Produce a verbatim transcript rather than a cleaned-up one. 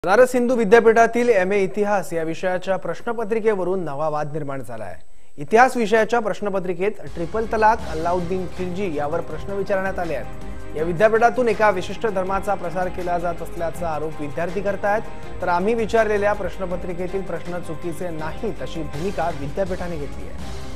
बनारस हिंदू विद्यापीठातील M A इतिहास या विषयाच्या प्रश्नपत्रिकेवरून नवा वाद निर्माण झाला आहे। इतिहास विषयाच्या प्रश्नपत्रिकेत ट्रिपल तलाक, अल्लाउद्दीन खिलजी यावर प्रश्न विचारण्यात आले आहेत। या विद्यापीठातून एका विशिष्ट धर्माचा प्रसार केला जात असल्याचा आरोप विद्यार्थी करतायत, तर आम्ही विचारलेल्या प्रश्नपत्रिकेतील प्रश्न चुकीचे नाहीत अशी भूमिका विद्यापीठाने घेतली आहे।